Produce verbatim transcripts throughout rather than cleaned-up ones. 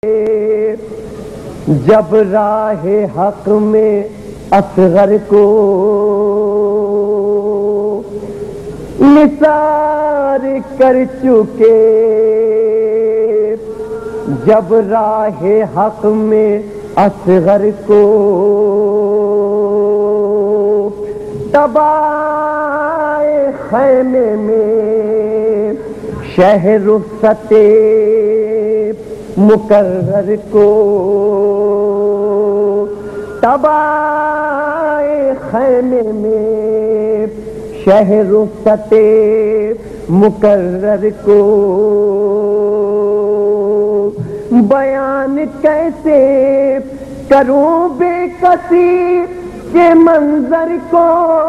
جب راہ حق میں اصغر کو نثار کر چکے، جب راہ حق میں اصغر کو تباہ خیمے میں شہر رخصت مقرر کو، تباہ خیمے میں شہر رخصت مقرر کو بیان کیسے کروں بے کسی کے منظر کو،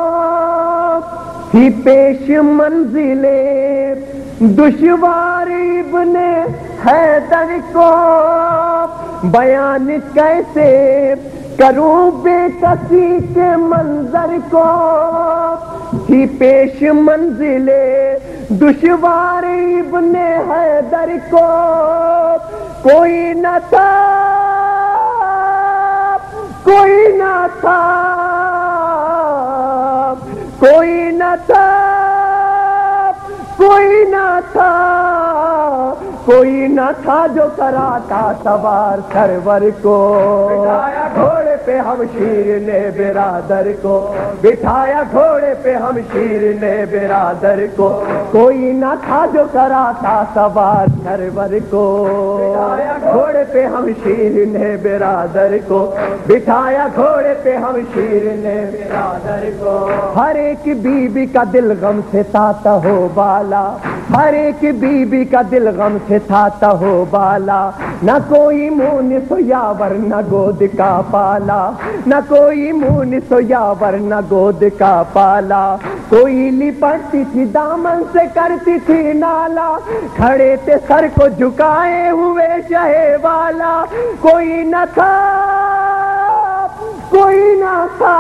تھی پیش منزل دشوار ابن حیدر کو، بیان کیسے کروں بے کسی کے منظر کو، تھی پیش منزل دشوار ابن حیدر کو، کوئی نہ تھا کوئی نہ تھا کوئی نہ تھا کوئی نہ تھا کوئی نہ تھا جو کراتا سوار سرور کو، بٹھایا گھوڑے پہ ہم شیر نے برادر کو، بٹھایا گھوڑے پہ ہم شیر نے برادر کو، کوئی نہ تھا جو کراتا سوار سرور کو، بٹھایا گھوڑے پہ ہم شیر نے برادر کو، بٹھایا گھوڑے پہ ہم شیر نے برادر کو، ہر ایک بی بی کا دل غم سے تاتا ہو بالا، ہر ایک بی بی کا دل غم سے تھاتا ہو بالا، نہ کوئی مونس ہو یاور نہ گود کا پالا، نہ کوئی مونس ہو یاور نہ گود کا پالا، کوئی لپٹتی تھی دامن سے کرتی تھی نالا، کھڑے تھے سر کو جھکائے ہوئے شہ والا، کوئی نہ تھا کوئی نہ تھا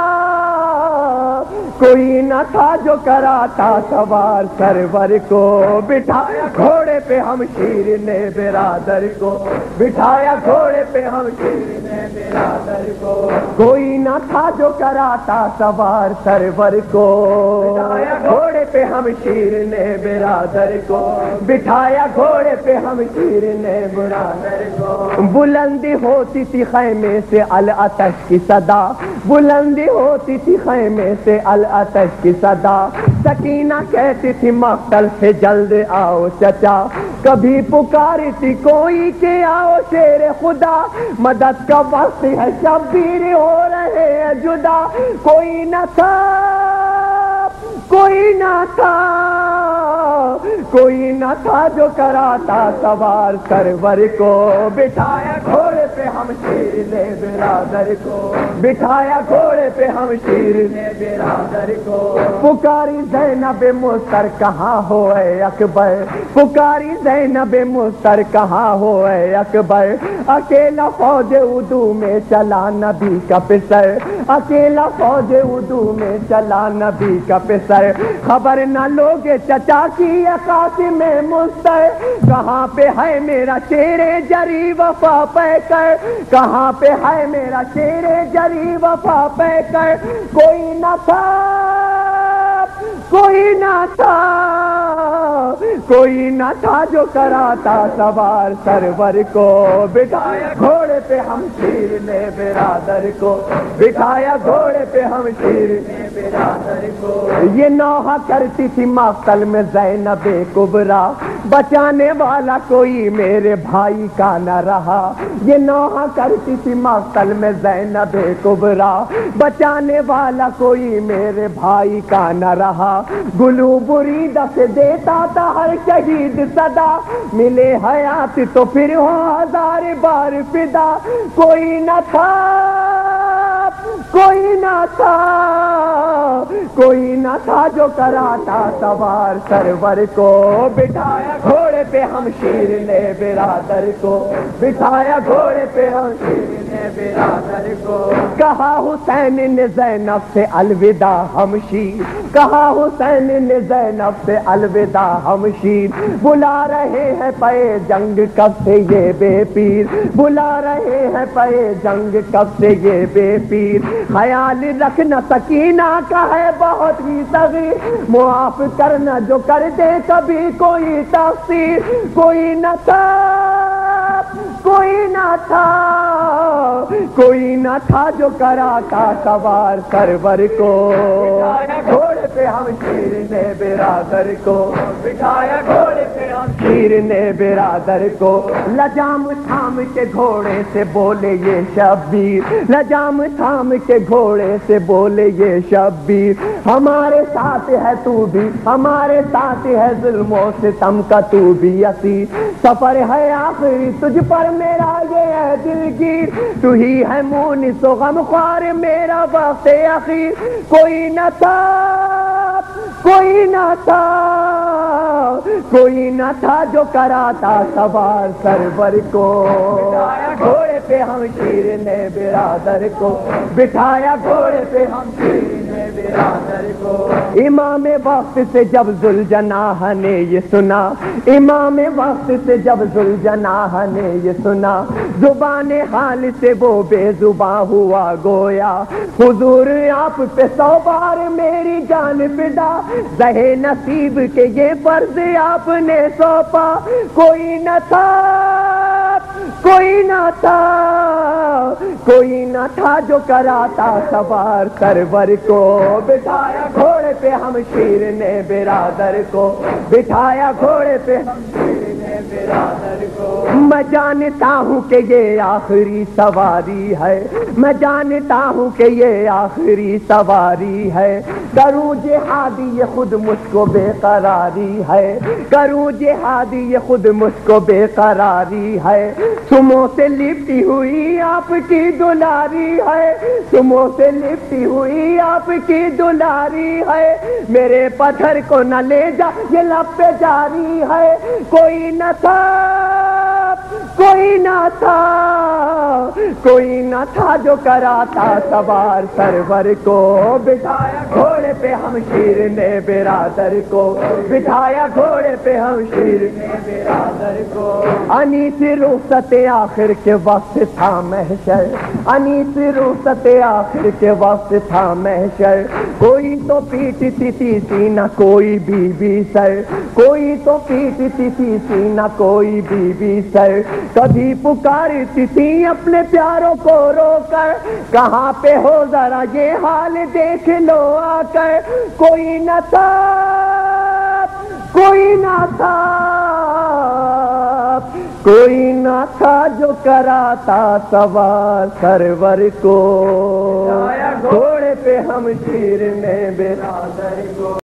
کوئی نہ تھا جو کراتا سوار سرور کو، بٹھایا گھوڑے پہ ہم شیر نے برادر کو، بٹھایا گھوڑے پہ ہم شیر نے برادر کو، کوئی نہ تھا جو کراتا سوار سرور کو، بٹھایا گھوڑے پہ ہم شیر نے برادر کو، بٹھایا گھوڑے پہ ہم شیر نے برادر کو، بلندی ہوتی تھی خیمے سے العطش کی صدا، بلندی ہوتی تھی خیمے سے العطش کی صدا، سکینہ کہتی تھی مقتل سے جلد آؤ چچا، کبھی پکاری تھی کوئی کہ آؤ شیر خدا، مدد کا وقت ہے شبیر ہو رہے ہیں جدا، کوئی نہ تھا کوئی نہ تھا کوئی نہ تھا جو کراتا سوار سرور کو، بٹھایا گھوڑے پہ ہم شیر نے برادر کو، بٹھایا گھوڑے پہ ہم شیر نے برادر کو، پکاری زینب مستر کہاں ہو اے اکبر، پکاری زینب مستر کہاں ہو اے اکبر، اکیلا فوج اردو میں چلا نبی کا پسر، اکیلا فوج اردو میں چلا نبی کا پسر، خبر نہ لوگے چچا کی قاسم مستر، کہاں پہ ہے میرا شیر جری وفا پہ کر، کہاں پہ ہے میرا شیر جری وفا پہ کر، کوئی نہ تھا کوئی نہ تھا کوئی نہ تھا جو کراتا سوار سرور کو، بٹھایا گھوڑے پہ ہم شیر نے برادر کو، بٹھایا گھوڑے پہ ہم شیر نے برادر کو، یہ نوحہ کرتی تھی مقتل میں زینب کبریٰ، بچانے والا کوئی میرے بھائی کا نہ رہا، یہ نوحہ کرتی تھی مقتل میں زینب کبریٰ، بچانے والا کوئی میرے بھائی کا نہ رہا، گلو بریدہ سے دیتا تھا ہر شہید صدا، ملے حیات تو پھر ہو ہزار بار فدا، کوئی نہ تھا کوئی نہ تھا کوئی نہ تھا جو کراتا سوار سرور کو، بٹھایا گھوڑے پہ ہمشیر نے برادر کو، بٹھایا گھوڑے پہ ہمشیر نے برادر کو، کہا حسین نے زینب سے الوداع ہمشیر، کہا حسین نے زینب سے الوداع ہمشیر، بلا رہے ہیں پے جنگ کب سے یہ بے پیر، بلا رہے ہیں پے جنگ کب سے یہ بے پیر، خیال رکھنا سکینہ کا ہے بہت ہی صغیر، معاف کرنا جو کر دے کبھی کوئی تقصیر، کوئی نہ تھا کوئی نہ تھا کوئی نہ تھا جو کراتا سوار سرور کو، گھوڑے پہ ہمشیر نے برادر کو، بٹھایا گھوڑے پہ ہمشیر نے برادر کو، لجام تھام کے گھوڑے سے بولے یہ شبیر، لجام تھام کے گھوڑے سے بولے یہ شبیر، ہمارے ساتھ ہے تو بھی، ہمارے ساتھ ہے ظلم و ستم کا تو بھی اسیر، سفر ہے آخری تجھ پر میرا یہ ہے دلگیر، تو ہی ہے مونس و غم خوار میرا وقت اخیر، کوئی نہ تھا کوئی نہ تھا کوئی نہ تھا جو کراتا سوار سرور کو، بٹھایا گھوڑے پہ ہمشیر نے برادر کو، بٹھایا گھوڑے پہ ہمشیر نے برادر کو، امام وقت سے جب ذوالجناح نے یہ سنا، امام وقت سے جب ذوالجناح نے یہ سنا، زبان حال سے وہ بے زباں ہوا گویا، حضور آپ پہ سو بار میری جان فدا، زہے نصیب کے یہ فرض آپ نے سونپا، کوئی نہ تھا کوئی نہ تھا کوئی نہ تھا جو کراتا سوار سرور کو، بٹھایا گھوڑے پہ ہمشیر نے برادر کو، بٹھایا گھوڑے پہ ہمشیر نے برادر کو، میں جانتا ہوں کہ یہ آخری سواری ہے، میں جانتا ہوں کہ یہ آخری سواری ہے، کروں جہاد یہ خود مجھ کو بے قراری ہے، کروں جہاد یہ خود مجھ کو بے قراری ہے، سموں سے لپٹی ہوئی آپ کی دلاری ہے، سموں سے لپٹی ہوئی آپ کی دلاری ہے، میرے پتھر کو نہ لے جا یہ لب پہ جاری ہے، کوئی نہ تھا کوئی نہ تھا کوئی نہ تھا جو کراتا سوار سرور کو، بٹھایا گھوڑے پہ ہمشیر نے برادر کو، بٹھایا گھوڑے پہ ہمشیر نے برادر کو، انیس رخصت آخر کے وقت تھا محشر، انیس رخصت آخر کے وقت تھا محشر، کوئی تو پیٹتی تھی سینہ کوئی بی بی سر، کوئی تو پیٹتی تھی سینہ کوئی بی بی سر، کبھی پکارتی تھی اپنے پیاروں کو رو کر، کہاں پہ ہو ذرا یہ حال دیکھ لو آ کر، کوئی نہ تھا کوئی نہ تھا کوئی نہ تھا جو کراتا سوار سرور کو، گھوڑے پہ ہمشیر نے برادر کو۔